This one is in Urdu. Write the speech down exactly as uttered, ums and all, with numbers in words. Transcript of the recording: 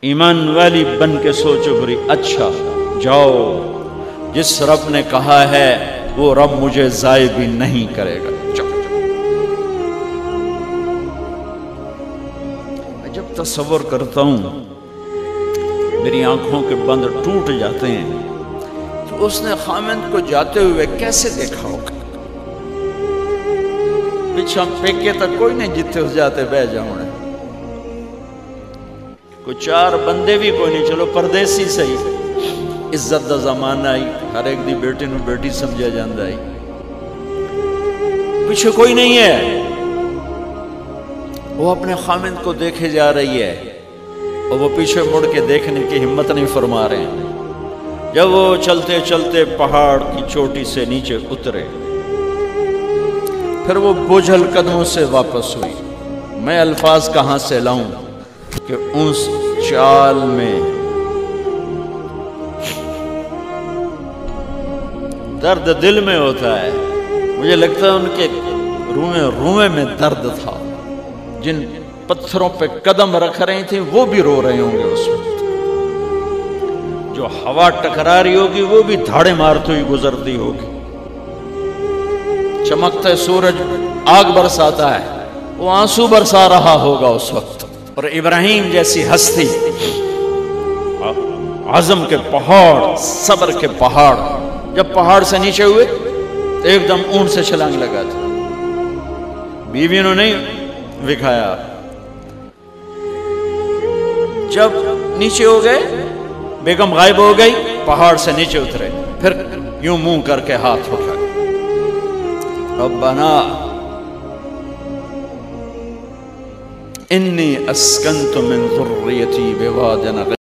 ایمان والی بن کے سوچو بری، اچھا جاؤ، جس رب نے کہا ہے وہ رب مجھے ضائع بھی نہیں کرے گا۔ میں جب تصور کرتا ہوں میری آنکھوں کے بند ٹوٹ جاتے ہیں کہ اس نے خامند کو جاتے ہوئے کیسے دیکھا ہوگا۔ پیچھا پیکے تک کوئی نہیں جتے ہو جاتے بہ جاؤں، کوئی چار بندے بھی کوئی نہیں، چلو پردیسی صحیح، عزت دا زمانہ آئی، ہر ایک دی بیٹی نو بیٹی سمجھا جاندہ آئی، پیچھے کوئی نہیں ہے، وہ اپنے خامند کو دیکھے جا رہی ہے اور وہ پیچھے مڑ کے دیکھنے کی ہمت نہیں فرما رہے ہیں۔ جب وہ چلتے چلتے پہاڑ کی چوٹی سے نیچے اترے، پھر وہ بوجھل قدموں سے واپس ہوئی۔ میں الفاظ کہاں سے لاؤں کہ اس چال میں درد دل میں ہوتا ہے۔ مجھے لگتا ہے ان کے روئے روئے میں درد تھا، جن پتھروں پہ قدم رکھ رہی تھیں وہ بھی رو رہے ہوں گے اس وقت، جو ہوا ٹکرا رہی ہوگی وہ بھی دھاڑے مارتے ہوئی گزرتی ہوگی، چمکتا سورج آگ برساتا ہے وہ آنسو برسا رہا ہوگا اس وقت۔ اور ابراہیم جیسی ہستی، عزم کے پہاڑ، صبر کے پہاڑ، جب پہاڑ سے نیچے ہوئے ایک دم اونٹ سے چھلانگ لگا تھا، بیوی نے نہیں دکھایا، جب نیچے ہو گئے بیگم غائب ہو گئی، پہاڑ سے نیچے اترے، پھر یوں منہ کر کے ہاتھ اٹھا، ربنا انی اسکنت من ذریتی بواد